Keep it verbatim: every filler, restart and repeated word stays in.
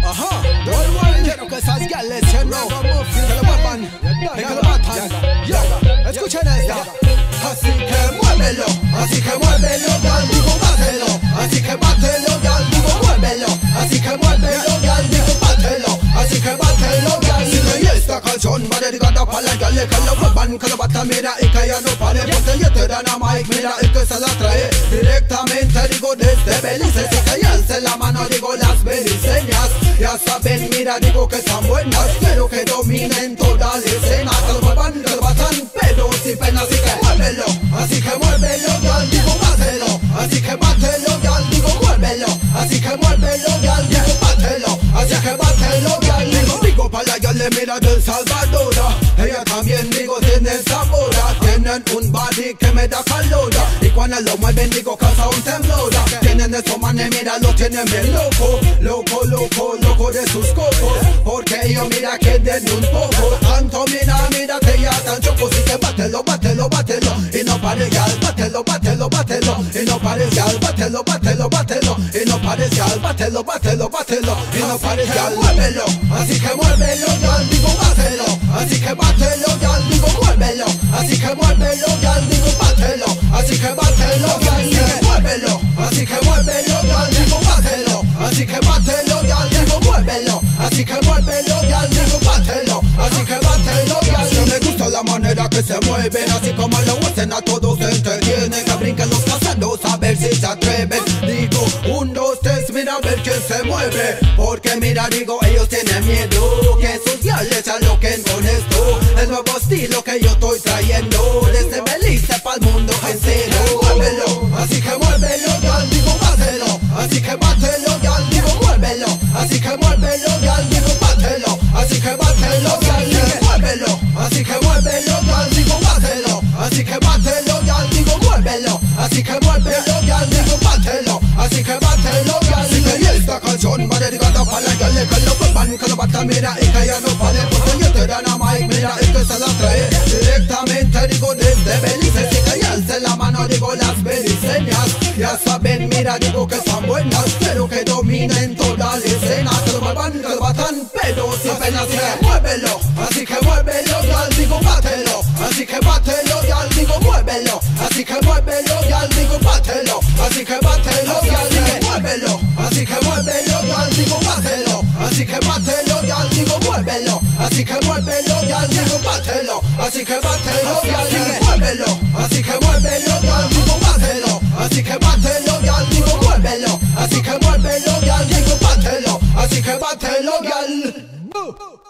Ajá, don't worry, quiero que esas gales se no que lo muevan, que lo matan. Escuchen esta. Así que muévelo, así que muévelo, gal, digo bátelo. Así que bátelo, gal, digo muévelo. Así que muévelo, gal, digo bátelo. Así que bátelo, gal. Si no hay esta canción va dedicada para las gales que lo muevan, que lo batan, mira, y que ya no pare. Porque yo te dan a Mike, mira, y que se la trae directamente, digo, desde Belice. Si que ya alce la mano, digo, las beliceñas ya saben, mira, digo que están buenas. Quiero que dominen toda la escena, que lo muevan, que lo batan, pero sin pena. Así que muévelo, así que muévelo, gal, digo bátelo. Así que bátelo, gal, digo muévelo. Así que muévelo, gal, digo bátelo. Así que bátelo, gal, digo. Digo para la gale, mira, del Salvador. Ella también, digo, tiene sabor. Tienen un body que me da calor. Y cuando lo mueven, digo, causa un temblor. Tienen esos manes, mira, lo tienen bien loco. Loco, loco, loco de sus cocos. Porque ellos, mira, que den un poco. Tanto, mira, mira, que ya tan chocos. Así que bátelo, bátelo, bátelo. Y no pare, gal, bátelo, bátelo, bátelo. Y no pare, gal, bátelo, bátelo, bátelo. Y no pare, gal, bátelo, bátelo, bátelo. Y no pare, gal, muévelo. Así que muévelo, gal, digo bátelo. Así que bátelo, gal, digo muévelo. Así que muévelo, gal, digo bátelo. Así que bátelo, gal, digo muévelo. Así que muévelo, gal, digo bátelo. Así que bátelo, gal, digo muévelo. Así que muévelo, gal, digo bátelo. Así que bátelo, gal. No me gusta la manera que se mueven, así como lo hacen a todos se entretienen. Que brinquen los casados a ver si se atreven. Digo, un, dos, tres, mira a ver quién se mueve. Porque mira, digo, ellos tienen miedo que sus gales se aloquen con esto. El nuevo estilo que yo estoy trayendo desde Belice pa'l mundo entero. Muévelo, así que muévelo, gal, digo bátelo. Así que bátelo, gal, digo muévelo. Así que muévelo, gal, digo bátelo. Así que bátelo, gal, digo muévelo. Así que muévelo, gal, digo bátelo. Así que bátelo, gal, digo muévelo. Así que muévelo, gal, digo bátelo. Así que bátelo, gal, digo. Y esta canción va dedicada para la gale que lo muevan, que lo batan, mira, y que ya no pare. Porque yo te dan a Mike, mira, y que se la trae directamente, digo, desde Belice. Si que ya alce la mano, digo, las beliceñas ya saben, mira, digo que están buenas. Quiero que dominen toda la escena, que lo muevan, que lo batan, pero sin pena. Así que muévelo, así que muévelo, gal, digo bátelo. Así que bátelo, gal, digo muévelo. Así que muévelo, gal, digo bátelo. Así que bátelo, gal, digo muévelo. Así que muévelo, gal, digo bátelo. Así que bátelo, gal, digo muévelo. Así que muévelo, gal, digo bátelo. Así que bátelo, gal, digo muévelo. Así que muévelo, gal, digo bátelo. Así que bátelo, gal, digo muévelo. Así que muévelo, gal, digo bátelo. Así que bátelo, gal.